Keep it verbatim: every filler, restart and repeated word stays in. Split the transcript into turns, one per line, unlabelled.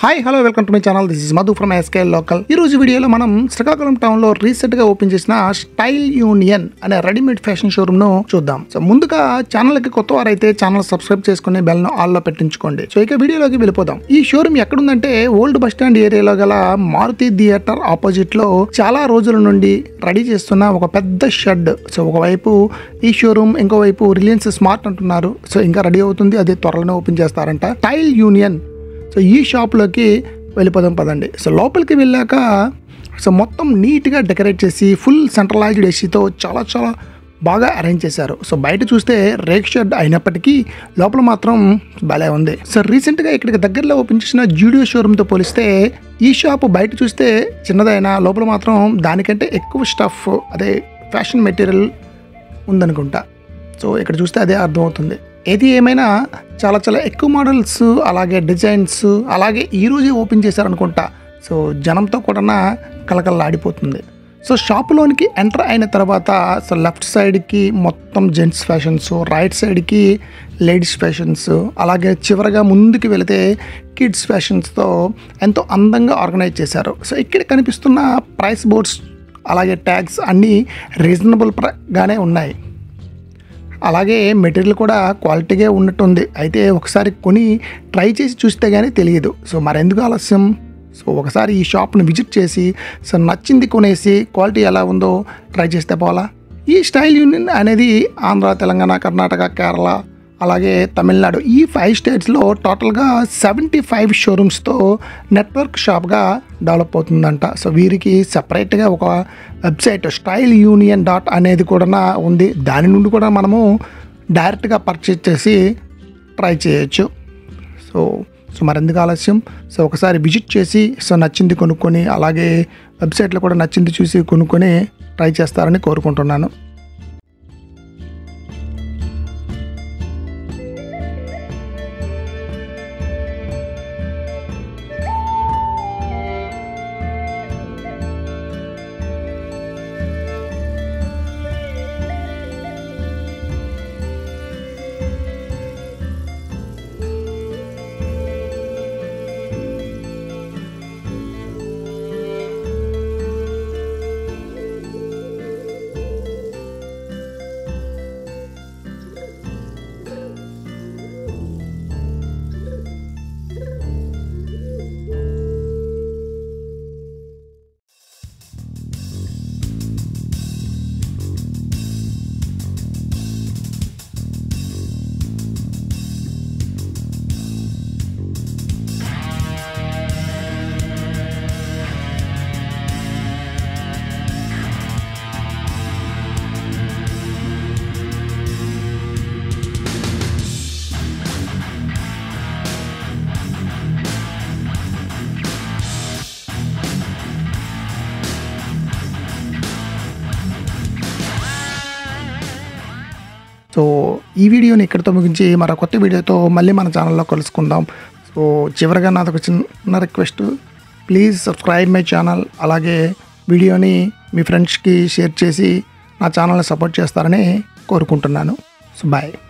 Hi hello welcome to my channel. This is Madhu from SKL local. ఈ రోజు వీడియోలో మనం శ్రీకాకుళం టౌన్ లో రీసెంట్ గా ఓపెన్ చేసిన స్టైల్ యూనియన్ అనే రెడీమేడ్ ఫ్యాషన్ షోరూమ్ ను చూద్దాం. సో ముందుగా ఛానల్ కి కొత్త వారైతే ఛానల్ సబ్స్క్రైబ్ చేసుకుని బెల్ ను ఆల్ లో పెట్టించుకోండి. సో ఇక వీడియోలోకి వెళ్ళిపోదాం. ఈ షోరూమ్ ఎక్కడుందంటే ఓల్డ్ బస్ స్టాండ్ ఏరియాలో గల మారుతి థియేటర్ ఆపోజిట్ లో చాలా రోజుల నుండి రెడీ చేస్తున్న ఒక పెద్ద షెడ్. సో ఒకవైపు ఈ షోరూమ్, ఇంకోవైపు రిలయన్స్ స్మార్ట్ అంటున్నారు. సో ఇంకా రెడీ అవుతుంది, అది త్వరలోనే ఓపెన్ చేస్తారంట. Style union. సో ఈ షాప్లోకి వెళ్ళిపోదాం పదండి. సో లోపలికి వెళ్ళాక సో మొత్తం నీట్గా డెకరేట్ చేసి ఫుల్ సెంట్రలైజ్డ్ ఏసీతో చాలా చాలా బాగా అరేంజ్ చేశారు. సో బయట చూస్తే రేక్ షెడ్ అయినప్పటికీ లోపల మాత్రం భలే ఉంది. సో రీసెంట్గా ఇక్కడికి దగ్గరలో ఓపెన్ చేసిన జూడియో షోరూమ్తో పోలిస్తే ఈ షాప్ బయట చూస్తే చిన్నదైనా లోపల మాత్రం దానికంటే ఎక్కువ స్టఫ్, అదే ఫ్యాషన్ మెటీరియల్ ఉందనుకుంటా. సో ఇక్కడ చూస్తే అదే అర్థమవుతుంది. ఏది ఏమైనా చాలా చాలా ఎక్కువ మోడల్స్, అలాగే డిజైన్స్, అలాగే ఈరోజే ఓపెన్ చేశారనుకుంటా. సో జనంతో కూడా కలకలలాడిపోతుంది. సో షాపులోనికి ఎంటర్ అయిన తర్వాత సో లెఫ్ట్ సైడ్కి మొత్తం జెంట్స్ ఫ్యాషన్స్, రైట్ సైడ్కి లేడీస్ ఫ్యాషన్స్, అలాగే చివరగా ముందుకు వెళితే కిడ్స్ ఫ్యాషన్స్తో ఎంతో అందంగా ఆర్గనైజ్ చేశారు. సో ఇక్కడ కనిపిస్తున్న ప్రైస్ బోర్డ్స్, అలాగే ట్యాగ్స్ అన్నీ రీజనబుల్గానే ఉన్నాయి. అలాగే మెటీరియల్ కూడా క్వాలిటీగా ఉన్నట్టుంది. అయితే ఒకసారి కొని ట్రై చేసి చూస్తే కానీ తెలియదు. సో మరెందుకు ఆలస్యం? సో ఒకసారి ఈ షాప్ని విజిట్ చేసి సో నచ్చింది కొనేసి క్వాలిటీ ఎలా ఉందో ట్రై చేస్తే పోలా. ఈ స్టైల్ యూనియన్ అనేది ఆంధ్ర, తెలంగాణ, కర్ణాటక, కేరళ, అలాగే తమిళనాడు, ఈ ఫైవ్ స్టేట్స్లో టోటల్గా సెవెంటీ ఫైవ్ షోరూమ్స్తో నెట్వర్క్ షాప్గా డెవలప్ అవుతుందంట. సో వీరికి సపరేట్గా ఒక వెబ్సైట్ స్టైల్ యూనియన్ డాట్ అనేది కూడా ఉంది. దాని నుండి కూడా మనము డైరెక్ట్గా పర్చేజ్ చేసి ట్రై చేయొచ్చు. సో సో మరెందుకు ఆలస్యం? సో ఒకసారి విజిట్ చేసి సో నచ్చింది కొనుక్కొని, అలాగే వెబ్సైట్లో కూడా నచ్చింది చూసి కొనుక్కొని ట్రై చేస్తారని కోరుకుంటున్నాను. సో ఈ వీడియోని ఇక్కడితో ముగించి మరో కొత్త వీడియోతో మళ్ళీ మన ఛానల్లో కలుసుకుందాం. సో చివరిగా నాది ఒక చిన్న request, please subscribe my channel. అలాగే వీడియోని మీ ఫ్రెండ్స్కి షేర్ చేసి నా ఛానల్ని సపోర్ట్ చేస్తారని కోరుకుంటున్నాను. So bye.